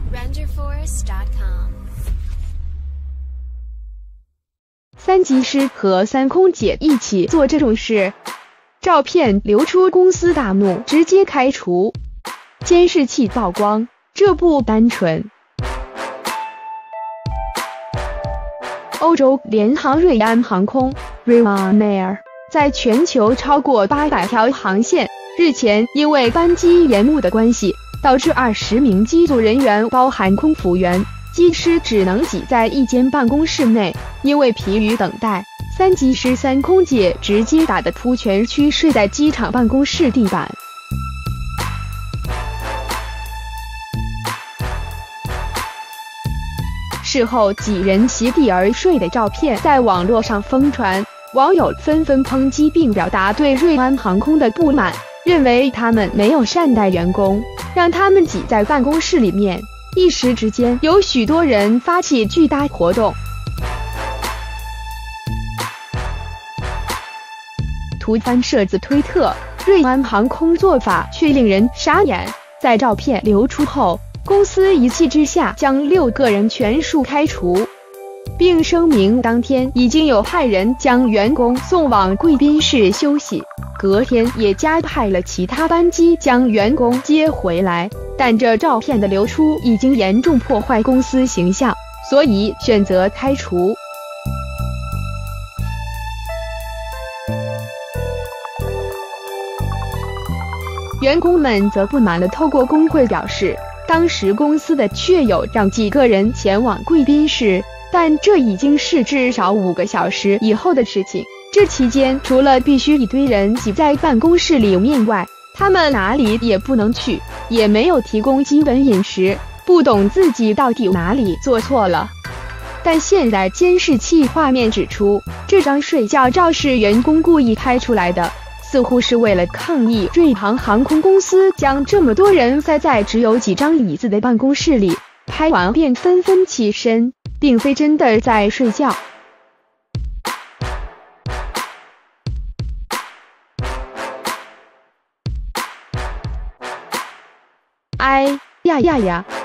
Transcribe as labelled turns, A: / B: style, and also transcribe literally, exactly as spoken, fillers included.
A: render forest dot com。
B: 三技师和三空姐一起做这种事，照片流出，公司大怒，直接开除。监视器曝光，这不单纯。欧洲联航瑞安航空 （Ryanair） 在全球超过八百条航线，日前因为班机延误的关系，导致二十名机组人员，包含空服员、机师，只能挤在一间办公室内。因为疲于等待，三机师三空姐直接打得扑全区睡在机场办公室地板。事后几人席地而睡的照片在网络上疯传，网友纷纷抨击并表达对瑞安航空的不满，认为他们没有善待员工，让他们挤在办公室里面。一时之间，有许多人发起巨大活动。图翻摄自推特，瑞安航空做法却令人傻眼。在照片流出后，公司一气之下将六个人全数开除，并声明当天已经有派人将员工送往贵宾室休息，隔天也加派了其他班机将员工接回来。但这照片的流出已经严重破坏公司形象，所以选择开除。员工们则不满地透过工会表示，当时公司的确有让几个人前往贵宾室，但这已经是至少五个小时以后的事情。这期间除了必须一堆人挤在办公室里面外，他们哪里也不能去，也没有提供基本饮食，不懂自己到底哪里做错了。但现在监视器画面指出，这张睡觉照是员工故意拍出来的，似乎是为了抗议瑞航航空公司将这么多人塞在只有几张椅子的办公室里，拍完便纷纷起身，并非真的在睡觉。哎呀呀呀！